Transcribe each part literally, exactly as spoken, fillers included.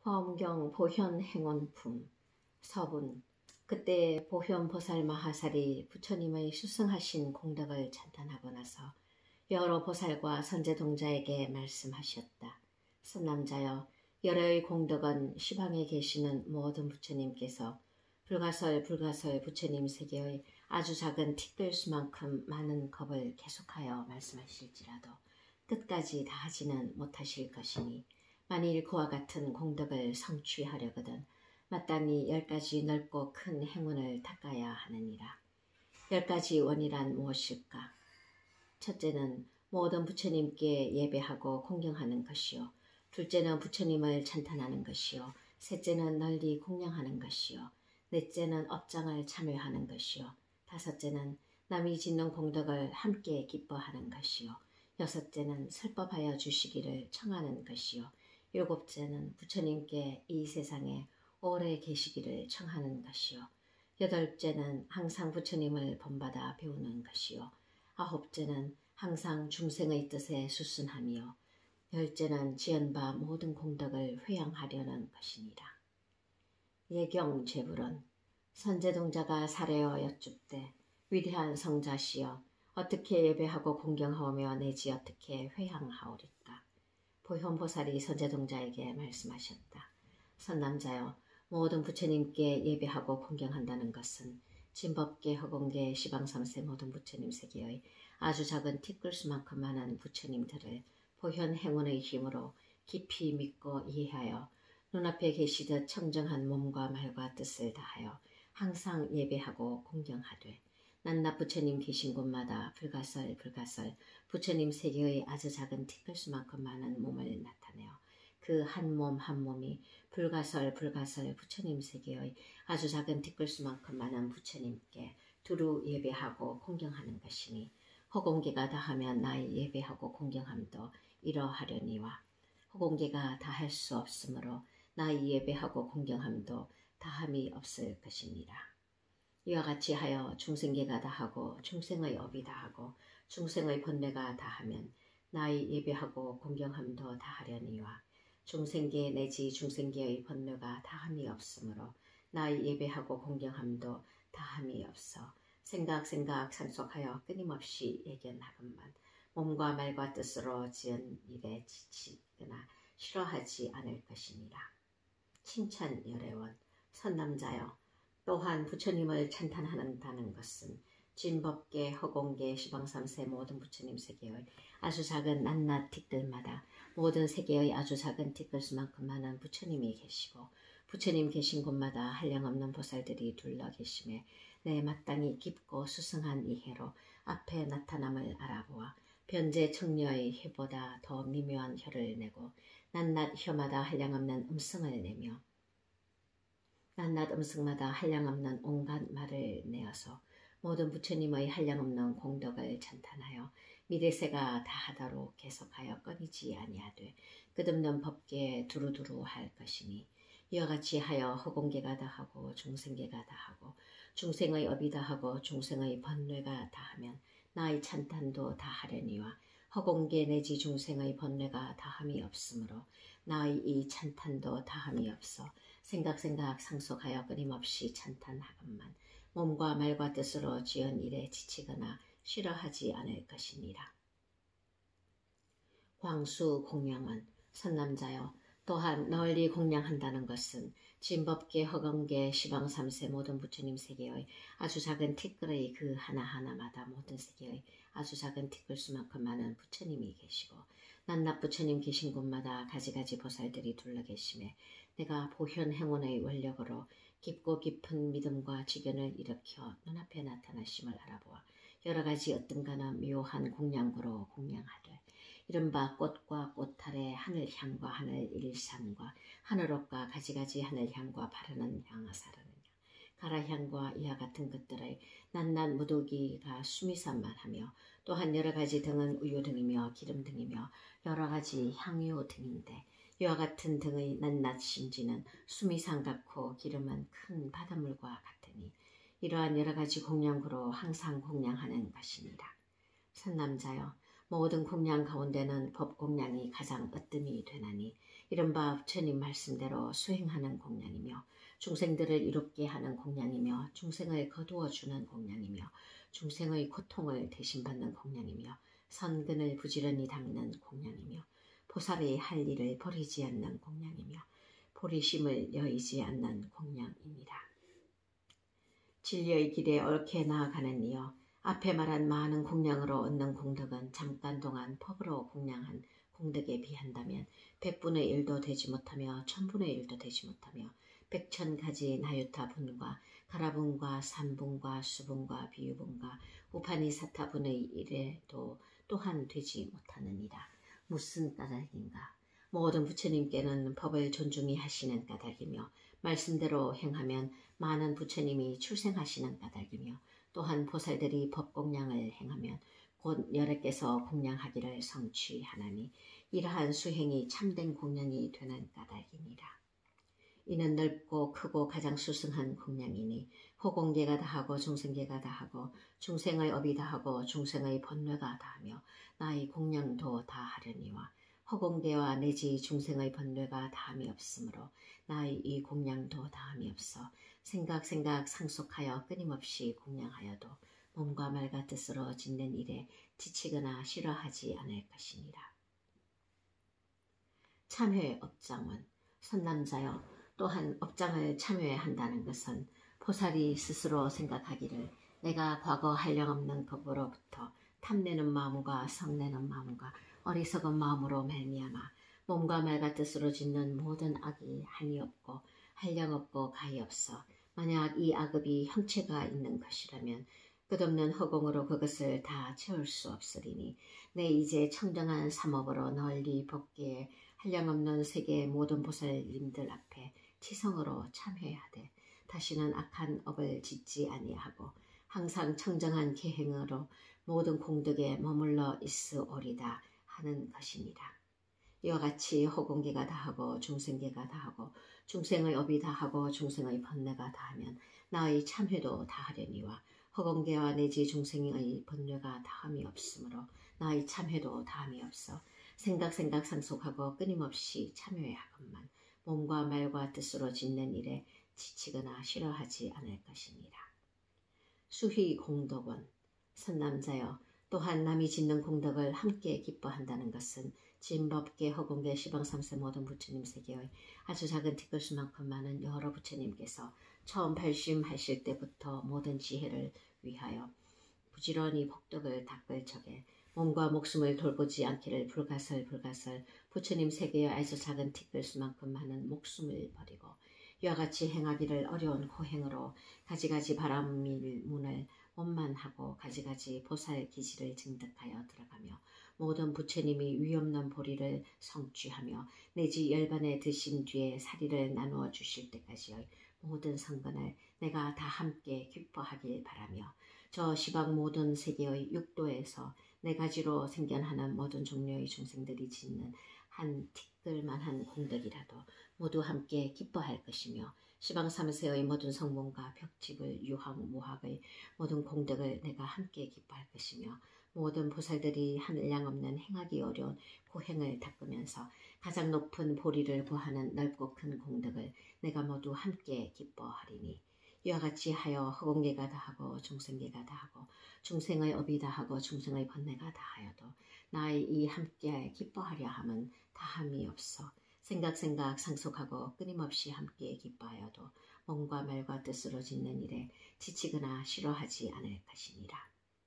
화엄경 보현행원품 서분. 그때 보현보살 마하살이 부처님의 수승하신 공덕을 찬탄하고 나서 여러 보살과 선제동자에게 말씀하셨다. 선남자여, 열의 공덕은 시방에 계시는 모든 부처님께서 불가설 불가설 부처님 세계의 아주 작은 티끌수만큼 많은 겁을 계속하여 말씀하실지라도 끝까지 다 하지는 못하실 것이니, 만일 그와 같은 공덕을 성취하려거든 마땅히 열 가지 넓고 큰 행운을 닦아야 하느니라. 열 가지 원이란 무엇일까? 첫째는 모든 부처님께 예배하고 공경하는 것이요, 둘째는 부처님을 찬탄하는 것이요, 셋째는 널리 공양하는 것이요, 넷째는 업장을 참여하는 것이요, 다섯째는 남이 짓는 공덕을 함께 기뻐하는 것이요, 여섯째는 설법하여 주시기를 청하는 것이요, 일곱째는 부처님께 이 세상에 오래 계시기를 청하는 것이요, 여덟째는 항상 부처님을 본받아 배우는 것이요, 아홉째는 항상 중생의 뜻에 수순하며, 열째는 지연바 모든 공덕을 회양하려는 것이니라. 예경 제불은 선제동자가 사례어 여쭙되, 위대한 성자시여, 어떻게 예배하고 공경하오며 내지 어떻게 회양하오리까? 보현보살이 선제동자에게 말씀하셨다. 선남자여, 모든 부처님께 예배하고 공경한다는 것은 진법계, 허공계, 시방삼세 모든 부처님 세계의 아주 작은 티끌수만큼 많은 부처님들을 보현행운의 힘으로 깊이 믿고 이해하여 눈앞에 계시듯 청정한 몸과 말과 뜻을 다하여 항상 예배하고 공경하되, 낱낱 부처님 계신 곳마다 불가설 불가설 부처님 세계의 아주 작은 티끌수만큼 많은 몸을 나타내어 그 한 몸 한 몸이 불가설 불가설 부처님 세계의 아주 작은 티끌수만큼 많은 부처님께 두루 예배하고 공경하는 것이니, 허공계가 다하면 나의 예배하고 공경함도 이러하려니와, 허공계가 다할 수 없으므로 나의 예배하고 공경함도 다함이 없을 것이니라. 이와 같이 하여 중생계가 다하고 중생의 업이 다하고 중생의 번뇌가 다하면 나의 예배하고 공경함도 다하려니와, 중생계 내지 중생계의 번뇌가 다함이 없으므로 나의 예배하고 공경함도 다함이 없어 생각 생각 상속하여 끊임없이 예견하건만 몸과 말과 뜻으로 지은 일에 지치거나 싫어하지 않을 것이니라. 칭찬 열애원. 선남자여, 또한 부처님을 찬탄한다는 것은 진법계, 허공계, 시방삼세 모든 부처님 세계의 아주 작은 낱낱 티끌마다 모든 세계의 아주 작은 티끌수만큼 많은 부처님이 계시고, 부처님 계신 곳마다 한량없는 보살들이 둘러 계심에 내 마땅히 깊고 수승한 이해로 앞에 나타남을 알아보아 변제 청려의 혀보다 더 미묘한 혀를 내고 낱낱 혀마다 한량없는 음성을 내며 낱낱 음성마다 한량없는 온갖 말을 내어서 모든 부처님의 한량없는 공덕을 찬탄하여 미래세가 다하도록 계속하여 끊이지 아니하되 끝없는 법계에 두루두루 할 것이니, 이와 같이 하여 허공계가 다하고 중생계가 다하고 중생의 업이 다하고 중생의 번뇌가 다하면 나의 찬탄도 다하려니와, 허공계 내지 중생의 번뇌가 다함이 없으므로 나의 이 찬탄도 다함이 없어 생각 생각 상속하여 끊임없이 찬탄하건만 몸과 말과 뜻으로 지은 일에 지치거나 싫어하지 않을 것이니라. 광수 공양은 선남자여, 또한 널리 공양한다는 것은 진법계, 허공계, 시방삼세 모든 부처님 세계의 아주 작은 티끌의 그 하나하나마다 모든 세계의 아주 작은 티끌수만큼 많은 부처님이 계시고, 낱낱 부처님 계신 곳마다 가지가지 보살들이 둘러 계심에 내가 보현행운의 원력으로 깊고 깊은 믿음과 지견을 일으켜 눈앞에 나타나심을 알아보아 여러가지 어떤가는 묘한 공양구로 공양하되, 이른바 꽃과 꽃탈의 하늘향과 하늘일산과 하늘옥과 가지가지 하늘향과 바르는 향사르느냐, 가라향과 이와 같은 것들의 낱낱 무더기가 수미산만하며, 또한 여러가지 등은 우유 등이며 기름 등이며 여러가지 향유 등인데, 이와 같은 등의 낱낱 심지는 수미산 같고 기름은 큰 바닷물과 같으니 이러한 여러가지 공양구로 항상 공양하는 것이니라. 선남자여, 모든 공양 가운데는 법공양이 가장 으뜸이 되나니, 이른바 부처님 말씀대로 수행하는 공양이며 중생들을 이롭게 하는 공양이며 중생을 거두어주는 공양이며 중생의 고통을 대신받는 공양이며 선근을 부지런히 닦는 공양이며 보살의 할 일을 버리지 않는 공양이며 보리심을 여의지 않는 공양입니다. 진리의 길에 옳게 나아가는 이여 앞에 말한 많은 공양으로 얻는 공덕은 잠깐 동안 법으로 공양한 공덕에 비한다면 백분의 일도 되지 못하며 천분의 일도 되지 못하며 백천가지 나유타 분과 가라분과 삼분과 수분과 비유분과 우파니사타분의 일에도 또한 되지 못하느니라. 무슨 까닭인가? 모든 부처님께는 법을 존중히 하시는 까닭이며 말씀대로 행하면 많은 부처님이 출생하시는 까닭이며 또한 보살들이 법공양을 행하면 곧 여러께서 공양하기를 성취하나니 이러한 수행이 참된 공양이 되는 까닭이니라. 이는 넓고 크고 가장 수승한 공양이니 호공계가 다하고 중생계가 다하고 중생의 업이 다하고 중생의 번뇌가 다하며 나의 공양도 다하려니와 허공계와 내지 중생의 번뇌가 다함이 없으므로 나의 이 공양도 다함이 없어 생각 생각 상속하여 끊임없이 공양하여도 몸과 말과 뜻으로 짓는 일에 지치거나 싫어하지 않을 것이니라. 참회 업장은 선남자여 또한 업장을 참회한다는 것은 보살이 스스로 생각하기를 내가 과거 한량없는 법으로부터 탐내는 마음과 성내는 마음과 어리석은 마음으로 말미암아 몸과 말과 뜻으로 짓는 모든 악이 한이 없고 한량없고 가히 없어 만약 이 악업이 형체가 있는 것이라면 끝없는 허공으로 그것을 다 채울 수 없으리니 내 이제 청정한 삼업으로 널리 법계에 한량없는 세계의 모든 보살님들 앞에 치성으로 참회하되 다시는 악한 업을 짓지 아니하고 항상 청정한 계행으로 모든 공덕에 머물러 있으오리다 하는 것이니라. 이와 같이 허공계가 다하고 중생계가 다하고 중생의 업이 다하고 중생의 번뇌가 다하면 나의 참회도 다하려니와 허공계와 내지 중생의 번뇌가 다함이 없으므로 나의 참회도 다함이 없어 생각 생각 상속하고 끊임없이 참회하건만 몸과 말과 뜻으로 짓는 일에 지치거나 싫어하지 않을 것이니라. 수희 공덕원 선남자여 또한 남이 짓는 공덕을 함께 기뻐한다는 것은 진법계 허공계 시방삼세 모든 부처님 세계의 아주 작은 티끌수만큼 많은 여러 부처님께서 처음 발심하실 때부터 모든 지혜를 위하여 부지런히 복덕을 닦을 적에 몸과 목숨을 돌보지 않기를 불가설 불가설 부처님 세계의 아주 작은 티끌수만큼 많은 목숨을 버리고 이와 같이 행하기를 어려운 고행으로 가지가지 바람일 문을 원만하고 가지가지 보살 기지를 증득하여 들어가며 모든 부처님이 위없는 보리를 성취하며 내지 열반에 드신 뒤에 사리를 나누어 주실 때까지의 모든 성근을 내가 다 함께 기뻐하길 바라며 저 시방 모든 세계의 육도에서 네 가지로 생겨나는 모든 종류의 중생들이 짓는 한 티끌만한 공덕이라도 모두 함께 기뻐할 것이며 시방 삼세의 모든 성문과 벽집을 유학 무학의 모든 공덕을 내가 함께 기뻐할 것이며 모든 보살들이 한량없는 행하기 어려운 고행을 닦으면서 가장 높은 보리를 구하는 넓고 큰 공덕을 내가 모두 함께 기뻐하리니 이와 같이 하여 허공계가 다하고 중생계가 다하고 중생의 업이 다하고 중생의 번뇌가 다하여도 나의 이 함께 기뻐하려 함은 다함이 없어 생각 생각 상속하고 끊임없이 함께 기뻐하여도 몸과 말과 뜻으로 짓는 일에 지치거나 싫어하지 않을 것이니라.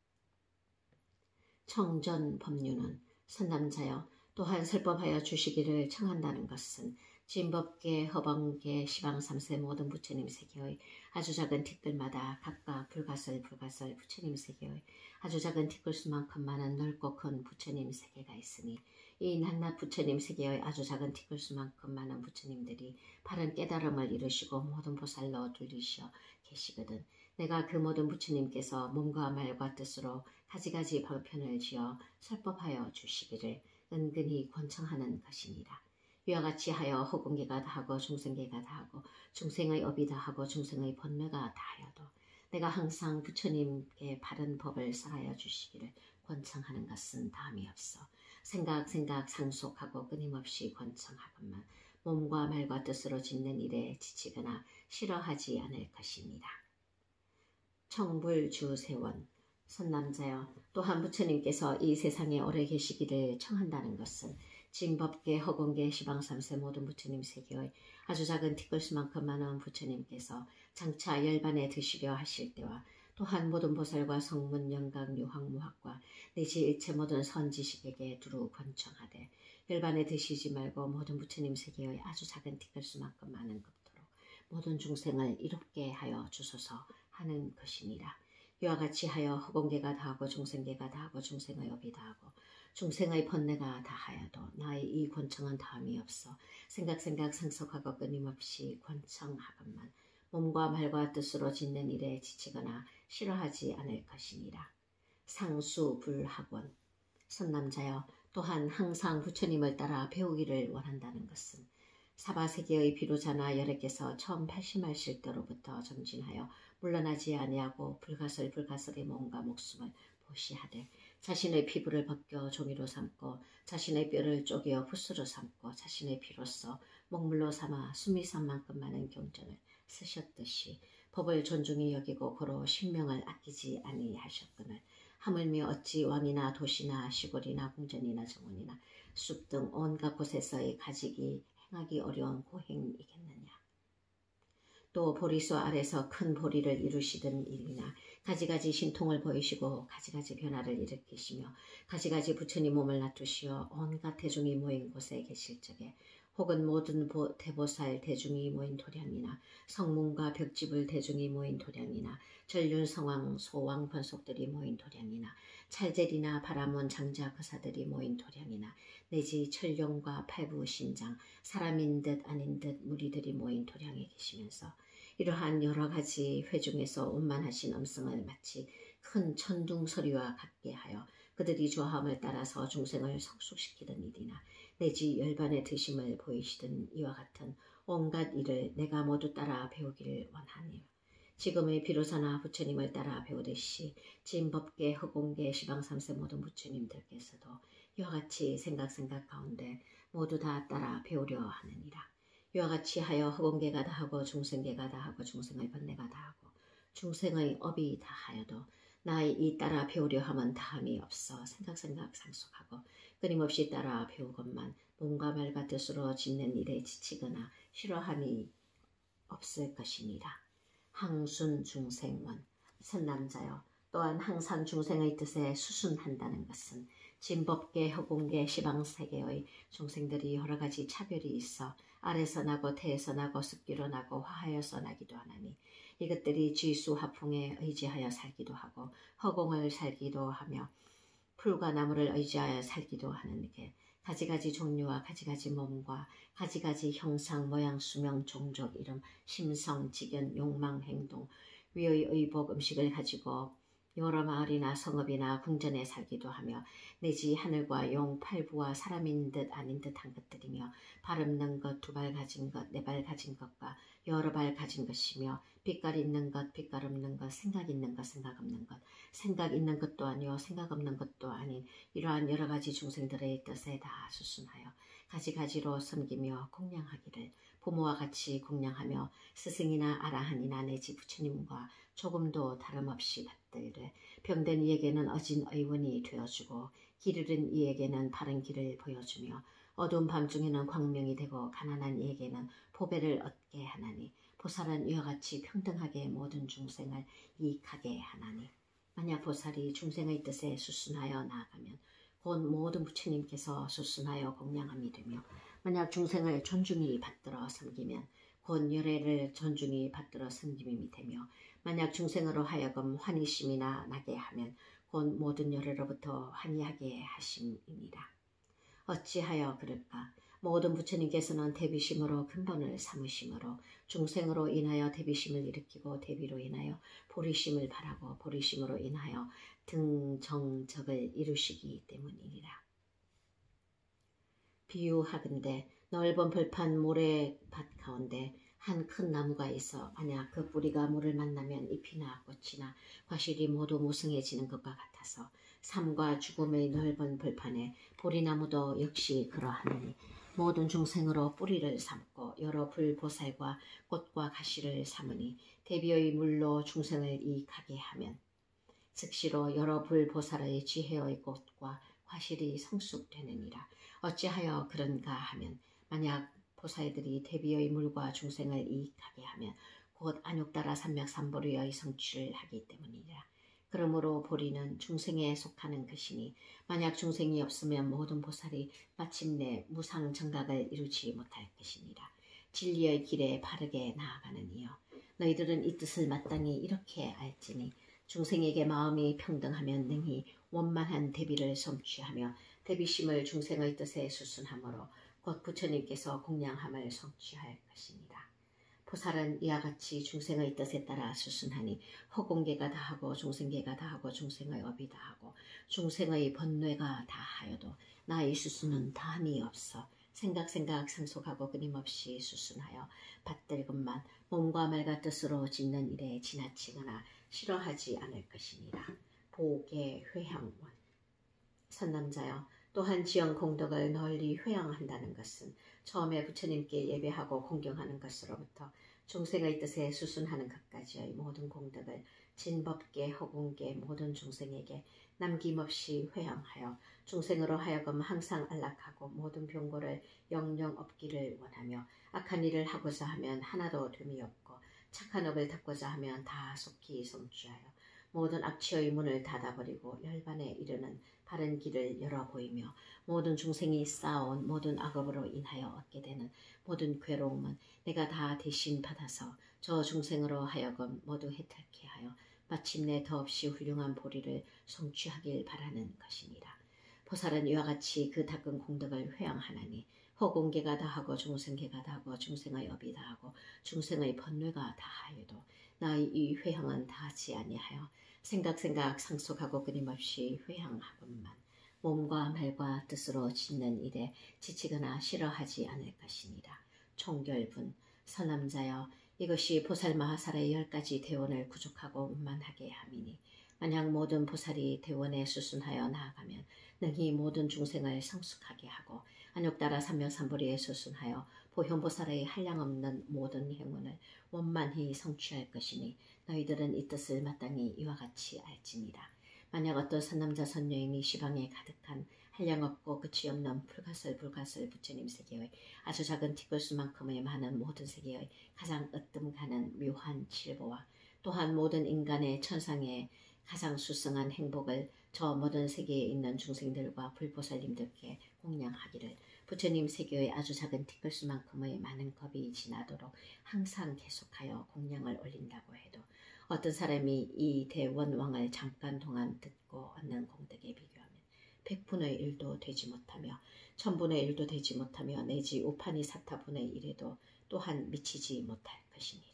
청전 법륜은 선남자여 또한 설법하여 주시기를 청한다는 것은 진법계, 허방계, 시방삼세 모든 부처님 세계의 아주 작은 티끌마다 각각 불가설 불가설 부처님 세계의 아주 작은 티끌수만큼 많은 넓고 큰 부처님 세계가 있으니 이 낱낱 부처님 세계의 아주 작은 티끌수만큼 많은 부처님들이 바른 깨달음을 이루시고 모든 보살로 둘리시어 계시거든 내가 그 모든 부처님께서 몸과 말과 뜻으로 가지가지 방편을 지어 설법하여 주시기를 은근히 권청하는 것이니라. 이와 같이 하여 허공계가 다하고 중생계가 다하고 중생의 업이 다하고 중생의 번뇌가 다하여도 내가 항상 부처님께 바른 법을 설하여 주시기를 권청하는 것은 다함이 없어 생각 생각 상속하고 끊임없이 권청하건만 몸과 말과 뜻으로 짓는 일에 지치거나 싫어하지 않을 것입니다. 청불주세원 선남자여, 또한 부처님께서 이 세상에 오래 계시기를 청한다는 것은 진법계, 허공계, 시방삼세 모든 부처님 세계의 아주 작은 티끌수만큼 많은 부처님께서 장차 열반에 드시려 하실 때와 또한 모든 보살과 성문, 영각, 유학, 무학과 내지 일체 모든 선지식에게 두루 권청하되 열반에 드시지 말고 모든 부처님 세계의 아주 작은 티끌수만큼 많은 급도로 모든 중생을 이롭게 하여 주소서 하는 것이니라. 이와 같이 하여 허공계가 다하고 중생계가 다하고 중생의 업이 다하고 중생의 번뇌가 다하여도 나의 이 권청은 다함이 없어 생각 생각 상속하고 끊임없이 권청하건만 몸과 말과 뜻으로 짓는 일에 지치거나 싫어하지 않을 것이니라. 상수불학원 선남자여, 또한 항상 부처님을 따라 배우기를 원한다는 것은 사바세계의 비로자나 열애께서 처음 팔심하실 때로부터 정진하여 물러나지 아니하고 불가설 불가설의 몸과 목숨을 보시하되 자신의 피부를 벗겨 종이로 삼고 자신의 뼈를 쪼개어 붓으로 삼고 자신의 피로써 먹물로 삼아 숨이 산 만큼 많은 경전을 쓰셨듯이 법을 존중히 여기고 고로 신명을 아끼지 아니하셨거늘 하물며 어찌 왕이나 도시나 시골이나 궁전이나 정원이나 숲 등 온갖 곳에서의 가지기 행하기 어려운 고행이겠느냐. 또 보리수 아래서 큰 보리를 이루시던 일이나 가지가지 신통을 보이시고 가지가지 변화를 일으키시며 가지가지 부처님 몸을 놔두시어 온갖 대중이 모인 곳에 계실 적에 혹은 모든 보, 대보살 대중이 모인 도량이나 성문과 벽지불 대중이 모인 도량이나 전륜성왕 소왕 번속들이 모인 도량이나 찰젤이나 바라문 장자 거사들이 모인 도량이나 내지 철룡과 팔부 신장 사람인 듯 아닌 듯 무리들이 모인 도량에 계시면서 이러한 여러 가지 회중에서 운만하신 음성을 마치 큰 천둥 소리와 같게 하여 그들이 조함을 따라서 중생을 성숙시키던 일이나 내지 열반의 드심을 보이시던 이와 같은 온갖 일을 내가 모두 따라 배우기를 원하니요. 지금의 비로자나 부처님을 따라 배우듯이 진법계, 허공계, 시방삼세 모든 부처님들께서도 이와 같이 생각생각 가운데 모두 다 따라 배우려 하느니라. 이와 같이 하여 허공계가 다하고 중생계가 다하고 중생의 번뇌가 다하고 중생의 업이 다하여도 나의 이 따라 배우려 함은 다함이 없어 생각생각 상속하고 끊임없이 따라 배우건만 몸과 말과 뜻으로 짓는 일에 지치거나 싫어함이 없을 것이니라. 항순 중생원 선남자여, 또한 항상 중생의 뜻에 수순한다는 것은 진법계, 허공계, 시방세계의 중생들이 여러가지 차별이 있어 아래서 나고 태에서 나고 습기로 나고 화하여서 나기도 하나니 이것들이 쥐수화풍에 의지하여 살기도 하고 허공을 살기도 하며 풀과 나무를 의지하여 살기도 하는 게 가지가지 종류와 가지가지 몸과 가지가지 형상, 모양, 수명, 종족, 이름, 심성, 직연, 욕망, 행동, 위의 의복, 음식을 가지고 여러 마을이나 성읍이나 궁전에 살기도 하며 내지 하늘과 용, 팔부와 사람인 듯 아닌 듯한 것들이며 발 없는 것, 두 발 가진 것, 네 발 가진 것과 여러 발 가진 것이며 빛깔 있는 것, 빛깔 없는 것, 생각 있는 것, 생각 없는 것, 생각 있는 것도 아니요 생각 없는 것도 아닌 이러한 여러 가지 중생들의 뜻에 다 수순하여 가지가지로 섬기며 공양하기를 부모와 같이 공양하며 스승이나 아라한이나 내지 부처님과 조금도 다름없이 받들되 병든 이에게는 어진 의원이 되어주고 길 잃은 이에게는 바른 길을 보여주며 어두운 밤중에는 광명이 되고 가난한 이에게는 보배를 얻게 하나니 보살은 이와 같이 평등하게 모든 중생을 이익하게 하나니 만약 보살이 중생의 뜻에 수순하여 나아가면 곧 모든 부처님께서 수순하여 공양함이 되며 만약 중생을 존중히 받들어 섬기면 곧 열애를 존중히 받들어 섬김이 되며 만약 중생으로 하여금 환희심이나 나게 하면 곧 모든 열애로부터 환희하게 하심이니라. 어찌하여 그럴까? 모든 부처님께서는 대비심으로 근본을 삼으심으로 중생으로 인하여 대비심을 일으키고 대비로 인하여 보리심을 바라고 보리심으로 인하여 등정적을 이루시기 때문이니라. 비유하건대 넓은 벌판 모래밭 가운데 한 큰 나무가 있어 만약 그 뿌리가 물을 만나면 잎이나 꽃이나 과실이 모두 무성해지는 것과 같아서 삶과 죽음의 넓은 벌판에 보리나무도 역시 그러하느니 모든 중생으로 뿌리를 삼고 여러 불보살과 꽃과 가시를 삼으니 대비의 물로 중생을 이익하게 하면 즉시로 여러 불보살의 지혜의 꽃과 과실이 성숙되느니라. 어찌하여 그런가 하면 만약 보살들이 대비의 물과 중생을 이익하게 하면 곧 안욕따라 삼맥삼보리의 성취를 하기 때문이라. 그러므로 보리는 중생에 속하는 것이니 만약 중생이 없으면 모든 보살이 마침내 무상정각을 이루지 못할 것이니라. 진리의 길에 바르게 나아가는 이여, 너희들은 이 뜻을 마땅히 이렇게 알지니 중생에게 마음이 평등하면 능히 원만한 대비를 성취하며 대비심을 중생의 뜻에 수순하므로 곧 부처님께서 공양함을 성취할 것이니라. 보살은 이와 같이 중생의 뜻에 따라 수순하니 허공계가 다하고 중생계가 다하고 중생의 업이 다하고 중생의 번뇌가 다하여도 나의 수순은 다함이 없어 생각생각 상속하고 끊임없이 수순하여 받들 것만 몸과 말과 뜻으로 짓는 일에 지나치거나 싫어하지 않을 것이니라. 보게 회향원. 선남자여, 또한 지연 공덕을 널리 회양한다는 것은 처음에 부처님께 예배하고 공경하는 것으로부터 중생의 뜻에 수순하는 것까지의 모든 공덕을 진법계 허공계 모든 중생에게 남김없이 회양하여 중생으로 하여금 항상 안락하고 모든 병고를 영영 없기를 원하며 악한 일을 하고자 하면 하나도 됨이 없고 착한 업을 닦고자 하면 다 속히 성취하여 모든 악취의 문을 닫아버리고 열반에 이르는 바른 길을 열어 보이며 모든 중생이 쌓아온 모든 악업으로 인하여 얻게 되는 모든 괴로움은 내가 다 대신 받아서 저 중생으로 하여금 모두 해탈케 하여 마침내 더없이 훌륭한 보리를 성취하길 바라는 것이니라. 보살은 이와 같이 그 닦은 공덕을 회양하나니 허공계가 다하고 중생계가 다하고 중생의 업이 다하고 중생의 번뇌가 다하여도 나의 이 회향은 다하지 아니하여 생각생각 상속하고 끊임없이 회향하건만 몸과 말과 뜻으로 짓는 일에 지치거나 싫어하지 않을 것이니라. 총결분. 선남자여, 이것이 보살마하살의 열 가지 대원을 구족하고 운만하게 함이니 만약 모든 보살이 대원에 수순하여 나아가면 능히 모든 중생을 성숙하게 하고 안욕따라 삼명삼보리에 수순하여 보현보살의 한량없는 모든 행운을 원만히 성취할 것이니 너희들은 이 뜻을 마땅히 이와 같이 알지니라. 만약 어떤 선남자 선여인이 시방에 가득한 한량없고 끝이 없는 불가설 불가설 부처님 세계의 아주 작은 티끌수만큼의 많은 모든 세계의 가장 으뜸가는 묘한 칠보와 또한 모든 인간의 천상의 가장 수승한 행복을 저 모든 세계에 있는 중생들과 불보살님들께 공양하기를 부처님 세계의 아주 작은 티끌수만큼의 많은 겁이 지나도록 항상 계속하여 공양을 올린다고 해도 어떤 사람이 이 대원왕을 잠깐 동안 듣고 얻는 공덕에 비교하면 백분의 일도 되지 못하며 천분의 일도 되지 못하며 내지 우판이 사타분의 일에도 또한 미치지 못할 것이니라.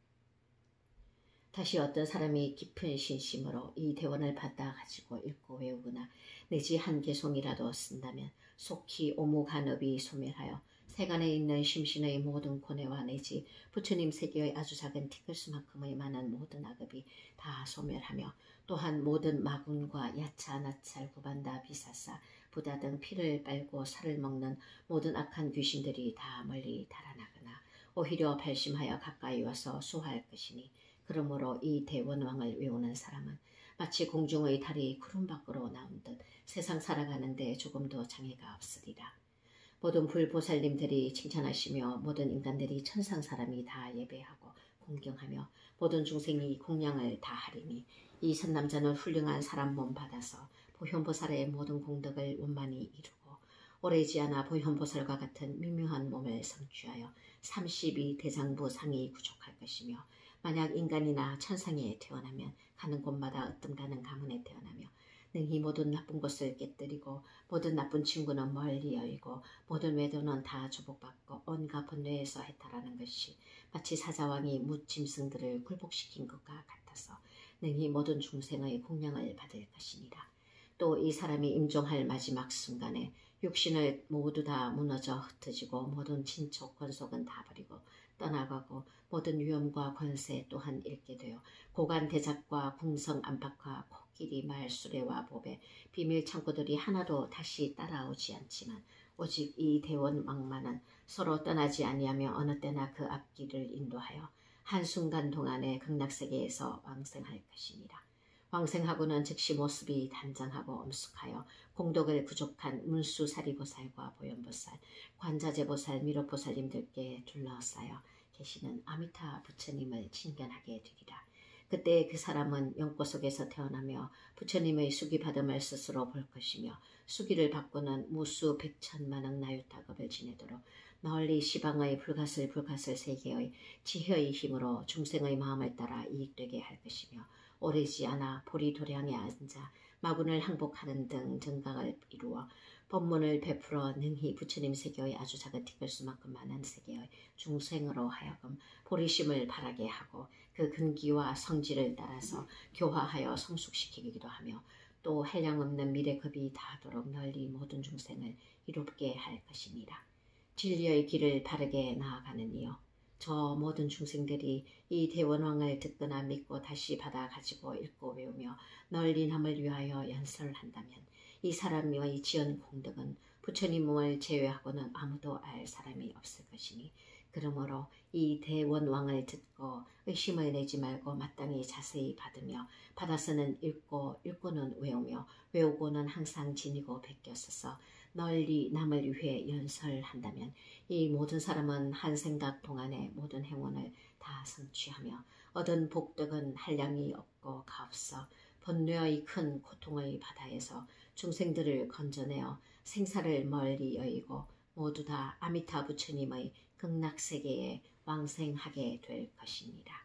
다시 어떤 사람이 깊은 신심으로 이 대원을 받아 가지고 읽고 외우거나 내지 한 개송이라도 쓴다면 속히 오무간업이 소멸하여 세간에 있는 심신의 모든 고뇌와 내지 부처님 세계의 아주 작은 티끌수만큼의 많은 모든 악업이 다 소멸하며 또한 모든 마군과 야차, 나찰, 구반다, 비사사, 부다 등 피를 빨고 살을 먹는 모든 악한 귀신들이 다 멀리 달아나거나 오히려 발심하여 가까이 와서 수호할 것이니 그러므로 이 대원왕을 외우는 사람은 마치 공중의 달이 구름 밖으로 나온 듯 세상 살아가는 데 조금도 장애가 없으리라. 모든 불보살님들이 칭찬하시며 모든 인간들이 천상 사람이 다 예배하고 공경하며 모든 중생이 공양을 다 하리니 이 선남자는 훌륭한 사람 몸 받아서 보현보살의 모든 공덕을 원만히 이루고 오래지 않아 보현보살과 같은 미묘한 몸을 성취하여 삼십이 대장부 상이 구족할 것이며 만약 인간이나 천상에 태어나면 가는 곳마다 으뜸가는 가문에 태어나며 능히 모든 나쁜 것을 깨뜨리고 모든 나쁜 친구는 멀리 여의고 모든 외도는 다 주복받고 온갖 번뇌에서 해탈하는 것이 마치 사자왕이 무짐승들을 굴복시킨 것과 같아서 능히 모든 중생의 공양을 받을 것이니라. 또 이 사람이 임종할 마지막 순간에 육신을 모두 다 무너져 흩어지고 모든 친척 권속은 다 버리고 떠나가고 모든 위엄과 권세 또한 잃게 되어 고관 대작과 궁성 안팎과 코끼리 말 수레와 보배 비밀 창고들이 하나도 다시 따라오지 않지만 오직 이 대원 왕만은 서로 떠나지 아니하며 어느 때나 그 앞길을 인도하여 한순간 동안의 극락세계에서 왕생할 것이니라. 왕생하고는 즉시 모습이 단정하고 엄숙하여 공덕을 부족한 문수사리보살과 보현보살, 관자재보살, 미륵보살님들께 둘러싸여 계시는 아미타 부처님을 친견하게 되리라. 그때 그 사람은 영고 속에서 태어나며 부처님의 수기받음을 스스로 볼 것이며 수기를 받고는 무수 백천만억 나유타급을 지내도록 널리 시방의 불가슬 불가슬 세계의 지혜의 힘으로 중생의 마음을 따라 이익되게 할 것이며 오래지 않아 보리도량에 앉아 마군을 항복하는 등 정각을 이루어 법문을 베풀어 능히 부처님 세계의 아주 자그티끌 수만큼 많은 세계의 중생으로 하여금 보리심을 바라게 하고 그 근기와 성질을 따라서 교화하여 성숙시키기도 하며 또 한량없는 미래급이 다하도록 널리 모든 중생을 이롭게 할 것이니라. 진리의 길을 바르게 나아가는 이여 저 모든 중생들이 이 대원왕을 듣거나 믿고 다시 받아 가지고 읽고 외우며 널리 남을 위하여 연설한다면 이 사람의 지은 공덕은 부처님 몸을 제외하고는 아무도 알 사람이 없을 것이니 그러므로 이 대원왕을 듣고 의심을 내지 말고 마땅히 자세히 받으며 받아서는 읽고 읽고는 외우며 외우고는 항상 지니고 베껴서서 널리 남을 위해 연설한다면 이 모든 사람은 한 생각 동안에 모든 행운을 다 성취하며 얻은 복덕은 한량이 없고 가없어 번뇌의 큰 고통의 바다에서 중생들을 건져내어 생사를 멀리 여의고 모두 다 아미타 부처님의 극락세계에 왕생하게 될 것입니다.